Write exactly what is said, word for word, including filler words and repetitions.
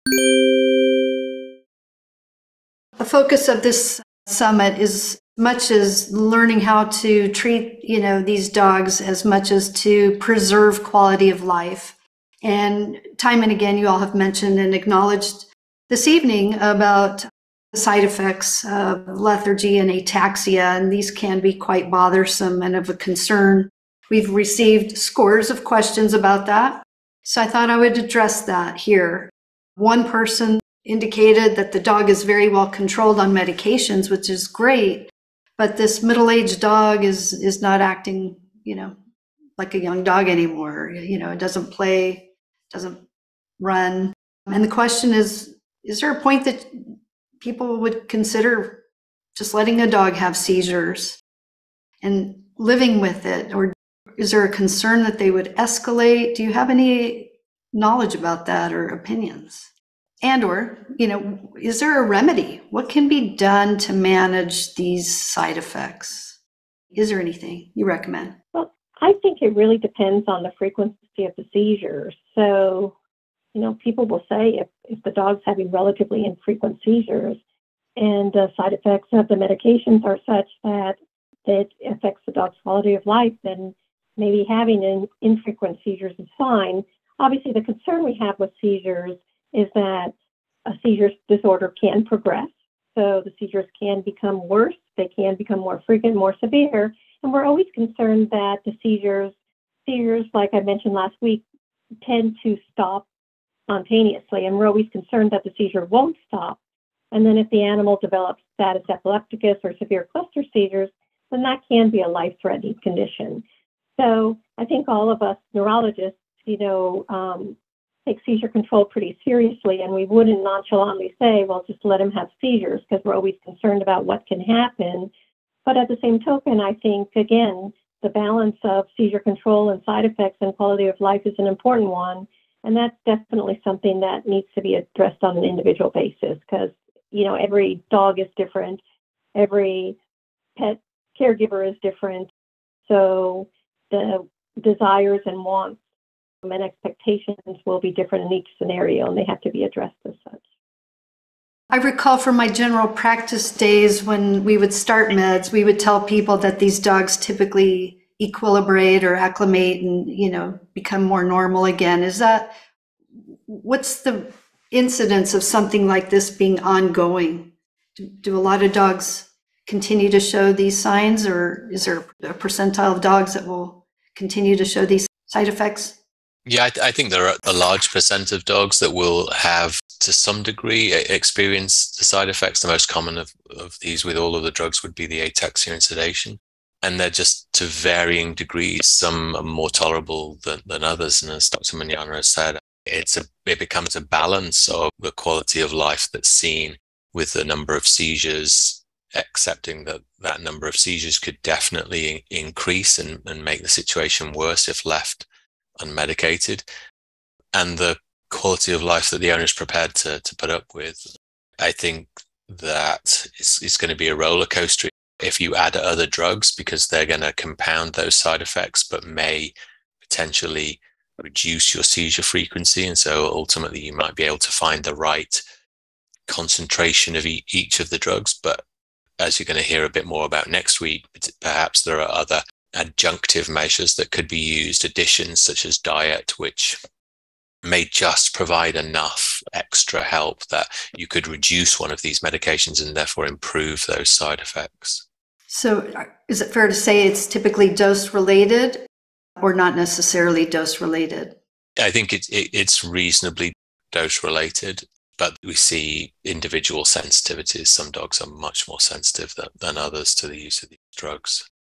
The focus of this summit is much as learning how to treat, you know, these dogs as much as to preserve quality of life. And time and again, you all have mentioned and acknowledged this evening about the side effects of lethargy and ataxia, and these can be quite bothersome and of a concern. We've received scores of questions about that, so I thought I would address that here. One person indicated that the dog is very well controlled on medications, which is great, but this middle-aged dog is is not acting, you know, like a young dog anymore. You know, it doesn't play, doesn't run. And the question is, is there a point that people would consider just letting a dog have seizures and living with it? Or is there a concern that they would escalate? Do you have any knowledge about that or opinions? And or, you know, is there a remedy? What can be done to manage these side effects? Is there anything you recommend? Well, I think it really depends on the frequency of the seizures. So, you know, people will say if, if the dog's having relatively infrequent seizures and the side effects of the medications are such that it affects the dog's quality of life, then maybe having an infrequent seizures is fine. Obviously, the concern we have with seizures is that a seizure disorder can progress. So the seizures can become worse, they can become more frequent, more severe, and we're always concerned that the seizures, seizures, like I mentioned last week, tend to stop spontaneously, and we're always concerned that the seizure won't stop. And then if the animal develops status epilepticus or severe cluster seizures, then that can be a life-threatening condition. So I think all of us neurologists, you know, um, take seizure control pretty seriously, and we wouldn't nonchalantly say, well, just let him have seizures, because we're always concerned about what can happen. But at the same token, I think, again, the balance of seizure control and side effects and quality of life is an important one. And that's definitely something that needs to be addressed on an individual basis, because, you know, every dog is different. Every pet caregiver is different. So the desires and wants and expectations will be different in each scenario, and they have to be addressed as such. I recall from my general practice days when we would start meds, we would tell people that these dogs typically equilibrate or acclimate and, you know, become more normal again. Is that, what's the incidence of something like this being ongoing? Do, do a lot of dogs continue to show these signs, or is there a percentile of dogs that will continue to show these side effects? Yeah, I, th- I think there are a large percent of dogs that will have, to some degree, experience the side effects. The most common of, of these with all of the drugs would be the ataxia and sedation. And they're just to varying degrees. Some are more tolerable than, than others. And as Doctor Muñana has said, it's a, it becomes a balance of the quality of life that's seen with the number of seizures, accepting that that number of seizures could definitely increase and, and make the situation worse if left unmedicated, and the quality of life that the owner is prepared to, to put up with. I think that it's, it's going to be a roller coaster if you add other drugs, because they're going to compound those side effects, but may potentially reduce your seizure frequency. And so ultimately you might be able to find the right concentration of e- each of the drugs. But as you're going to hear a bit more about next week, perhaps there are other adjunctive measures that could be used, additions such as diet, which may just provide enough extra help that you could reduce one of these medications and therefore improve those side effects. So is it fair to say it's typically dose related or not necessarily dose related? I think it, it, it's reasonably dose related, but we see individual sensitivities. Some dogs are much more sensitive than, than others to the use of these drugs.